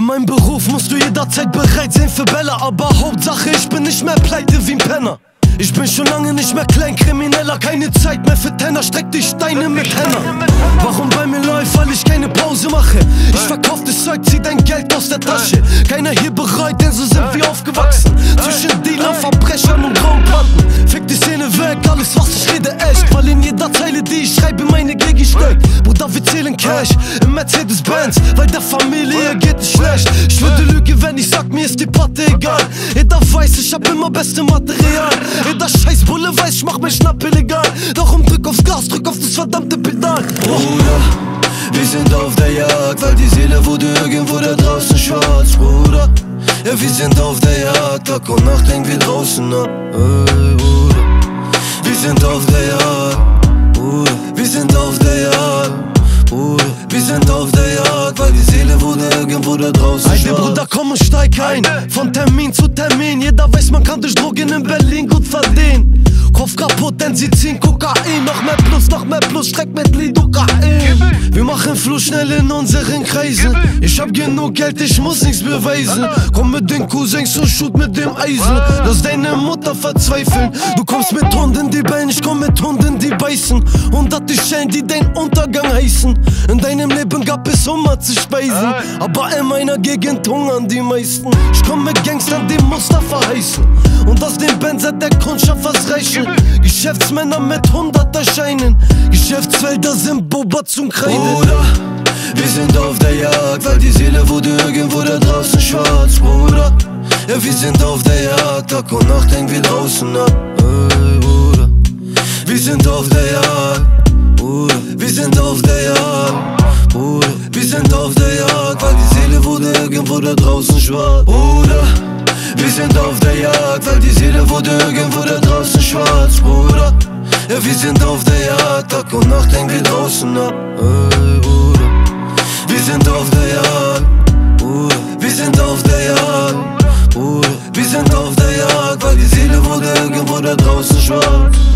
meinem Beruf musst du jederzeit bereit sein für Bälle, aber Hauptsache ich bin nicht mehr pleite wie ein Penner. Ich bin schon lange nicht mehr Kleinkrimineller, keine Zeit mehr für Tenner, streck die Steine mit Henner. Warum bei mir läuft, weil ich keine Pause mache. Ich verkauf das Zeug, zieh dein Geld aus der Tasche. Keiner hier bereit, denn so sind wir aufgewachsen. Zwischen Dealern, Verbrechern und Grauplatten. Fick die Szene weg, alles was ich rede echt. Weil in jeder Zeile, die ich schreibe, meine Gigi steckt. Bruder, wir zählen Cash im Mercedes-Benz, weil der Familie geht es schlecht. Ich würde lügen, wenn ich sag, mir ist die Platte egal. Jeder weiß, ich hab immer beste Material. Jeder scheiß Bulle weiß, ich mach mein Schnapp illegal. Darum drück aufs Gas, drück auf das verdammte Pedal. Bruder, wir sind auf der Jagd, weil die Seele wurde irgendwo da draußen schwarz, Bruder. Ja, wir sind auf der Jagd, Tag und Nacht hängen wir draußen ab. Hey, Bruder, wir sind auf der Jagd, Bruder, wir sind auf der Jagd, Bruder, wir sind auf der Jagd, weil die Seele wurde irgendwo da draußen schwarz. Hey, Bruder, komm und steig ein, von Termin zu Termin. Jeder weiß, man kann durch Drogen in Berlin gut verdienen. Kopf kaputt, denn sie ziehen Kokain. Noch mehr plus, Streck mit Lidocain. Wir machen Fluss schnell in unseren Kreisen. Ich hab genug Geld, ich muss nichts beweisen. Komm mit den Cousins und shoot mit dem Eisen. Lass deine Mutter verzweifeln. Du kommst mit Hunden, die bellen, ich komm mit Hunden, die beißen. 100 Stellen, die dein Untergang heißen. In deinem Leben gab es Hunger zu speisen, aber in meiner Gegend hungern die meisten. Ich komm mit Gangstern, die Mustafa heißen. Und aus dem Benzer der Kundschaft was reichen. Geschäftsmänner mit 100er Scheinen. Geschäftsfelder sind Boba zum Kreiden. Bruder, wir sind auf der Jagd, weil die Seele wurde irgendwo da draußen schwarz, Bruder. Ja, wir sind auf der Jagd, Tag und Nacht hängen wir draußen ab. Hey, Bruder, wir sind auf der Jagd, Bruder, wir sind auf der Jagd, Bruder, wir sind auf der Jagd, weil die Seele wurde irgendwo da draußen schwarz, Bruder. Wir sind auf der Jagd, weil die Seele wurde irgendwo da draußen schwarz, Bruder. Ja, wir sind auf der Jagd, Tag und Nacht hängen wir draußen ab. Hey, Bruder, wir sind auf der Jagd, Bruder, wir sind auf der Jagd, Bruder, wir sind auf der Jagd, weil die Seele wurde irgendwo da draußen schwarz.